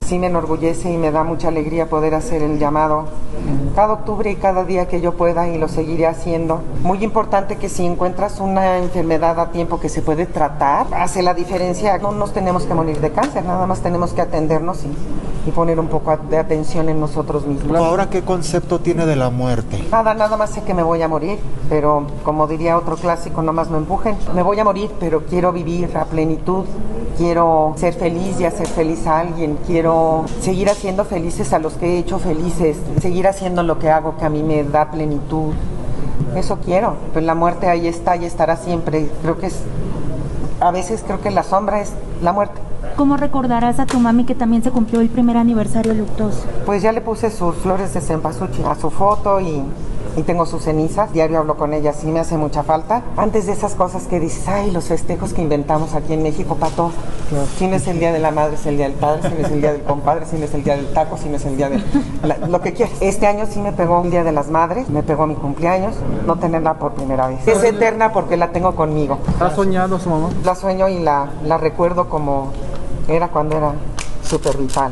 sí me enorgullece y me da mucha alegría poder hacer el llamado cada octubre y cada día que yo pueda, y lo seguiré haciendo. Muy importante que si encuentras una enfermedad a tiempo que se puede tratar, hace la diferencia. No nos tenemos que morir de cáncer, nada más tenemos que atendernos y poner un poco de atención en nosotros mismos. ¿Ahora qué concepto tiene de la muerte? Nada más sé que me voy a morir, pero como diría otro clásico, no más me empujen. Me voy a morir, pero quiero vivir a plenitud, quiero ser feliz y hacer feliz a alguien, quiero seguir haciendo felices a los que he hecho felices, seguir haciendo lo que hago que a mí me da plenitud. Eso quiero, pues la muerte ahí está y estará siempre. A veces creo que la sombra es la muerte. ¿Cómo recordarás a tu mami que también se cumplió el primer aniversario luctuoso? Pues ya le puse sus flores de cempasúchil a su foto y tengo sus cenizas. Diario hablo con ella, sí me hace mucha falta. Antes de esas cosas que dices, ay, los festejos que inventamos aquí en México para todo. Si no es el día de la madre, es el día del padre, si no es el día del compadre, si no es el día del taco, si no es el día de lo que quieras. Este año sí me pegó el día de las madres, me pegó mi cumpleaños, no tenerla por primera vez. Es eterna porque la tengo conmigo. ¿Has soñado a su mamá? La sueño y la recuerdo como era cuando era súper vital.